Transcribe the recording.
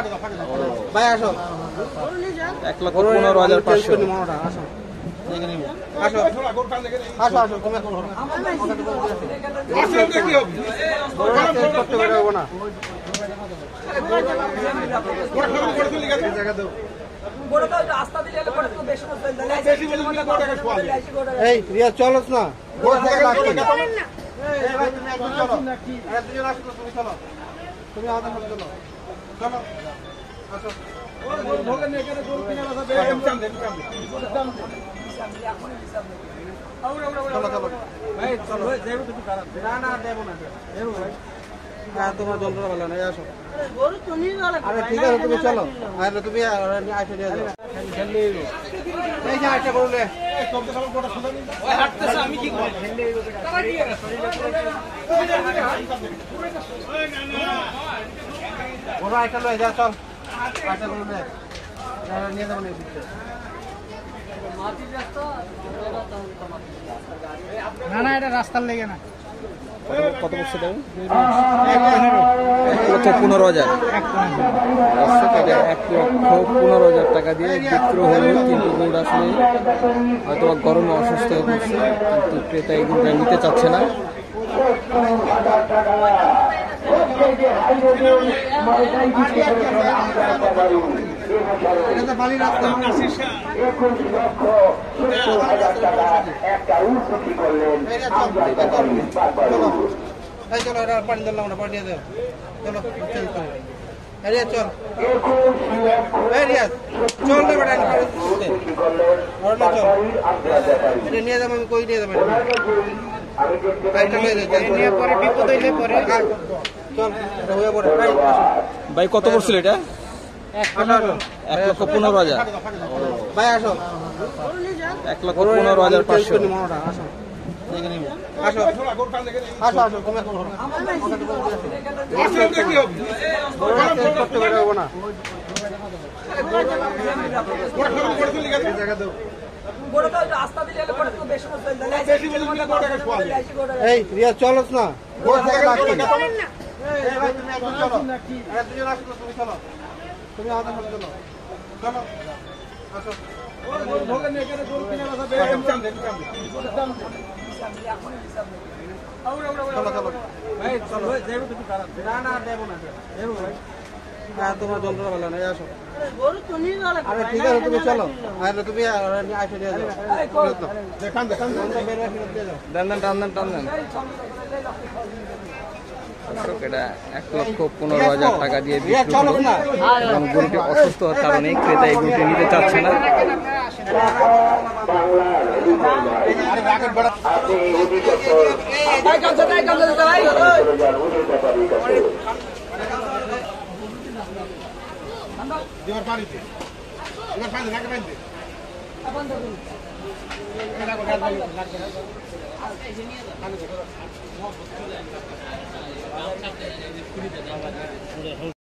ভাই আসো 1,15,500 আসো আসো আসো আসো কমে করতে পারবো না এই রিয়া চলস না তুমি আমাদের সাথে চলো চলো আসো তোমার যন্ত্রণা ভালো না আসো আরে ঠিক আছে তুমি চলো আরে তুমি আইসে নিয়ে যাও এই যে আইসা করলে আমি কি বড় আইসা লয়ে যা চল আইসা করলে নিয়ে যাবো না না এটা রাস্তার লেগে না কত বছর দেবেন 1,15,000 1,15,000 টাকা দিয়ে বিক্রয় হলো, কিন্তু গরুটা আসলে হয়তো গরমে অসুস্থ হয়ে পড়ছে, কিন্তু ক্রেতা এই গরুটা নিতে চাচ্ছে না। চলো পানি দিলাম না পাঠিয়ে দেব চলো চল চল না বেটা চল এটা নিয়ে যাবো আমি কই নিয়ে যাবো পরে বিপদ হইলে পরে চল হয়ে পড়ে ভাই কত পড়ছিল এটা? 1,15,000 ভাই আসো 1,15,500 আসো আসো আসো আসো কমে করতে পারবো না এই রিয়া চলস না তুমি আমাদের সাথে চলো চলো আসো তোমার যন্ত্রণা ভালো না আসো আরে ঠিক আছে তুমি চলো আরে তুমি আইসে নিয়ে যাও টান দেন। এটা 1,15,000 টাকা দিয়ে বিক্রি হলো, এবং গরুটি অসুস্থ হওয়ার কারণে ক্রেতা এই গরুটি নিতে চাচ্ছে না।